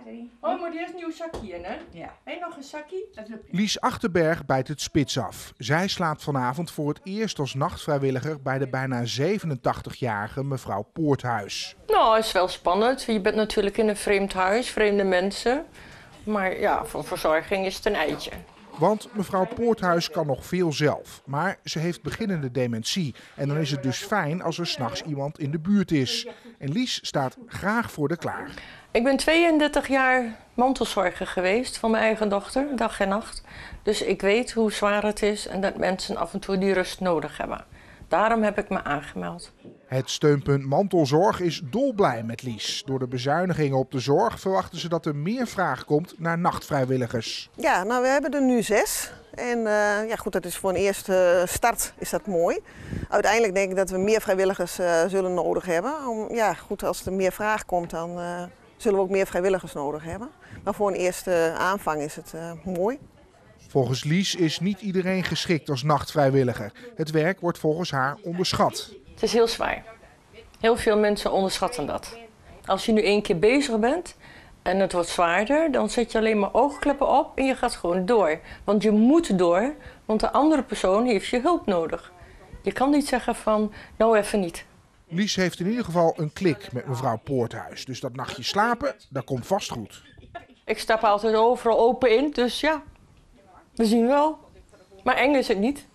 Oh, maar eerst een nieuw zakje in, hè? Ja. En nog een zakje? Lies Achterberg bijt het spits af. Zij slaapt vanavond voor het eerst als nachtvrijwilliger bij de bijna 87-jarige mevrouw Poorthuis. Nou, het is wel spannend. Je bent natuurlijk in een vreemd huis, vreemde mensen. Maar ja, voor verzorging is het een eitje. Want mevrouw Poorthuis kan nog veel zelf. Maar ze heeft beginnende dementie. En dan is het dus fijn als er 's nachts iemand in de buurt is. En Lies staat graag voor de klaar. Ik ben 32 jaar mantelzorger geweest van mijn eigen dochter, dag en nacht. Dus ik weet hoe zwaar het is en dat mensen af en toe die rust nodig hebben. Daarom heb ik me aangemeld. Het steunpunt Mantelzorg is dolblij met Lies. Door de bezuinigingen op de zorg verwachten ze dat er meer vraag komt naar nachtvrijwilligers. Ja, nou we hebben er nu 6. En ja goed, dat is voor een eerste start is dat mooi. Uiteindelijk denk ik dat we meer vrijwilligers zullen nodig hebben. Ja goed, als er meer vraag komt dan zullen we ook meer vrijwilligers nodig hebben. Maar voor een eerste aanvang is het mooi. Volgens Lies is niet iedereen geschikt als nachtvrijwilliger. Het werk wordt volgens haar onderschat. Het is heel zwaar. Heel veel mensen onderschatten dat. Als je nu 1 keer bezig bent en het wordt zwaarder, dan zet je alleen maar oogkleppen op en je gaat gewoon door. Want je moet door, want de andere persoon heeft je hulp nodig. Je kan niet zeggen van, nou even niet. Lies heeft in ieder geval een klik met mevrouw Poorthuis. Dus dat nachtje slapen, dat komt vast goed. Ik stap altijd overal open in, dus ja, we zien wel. Maar eng is het niet.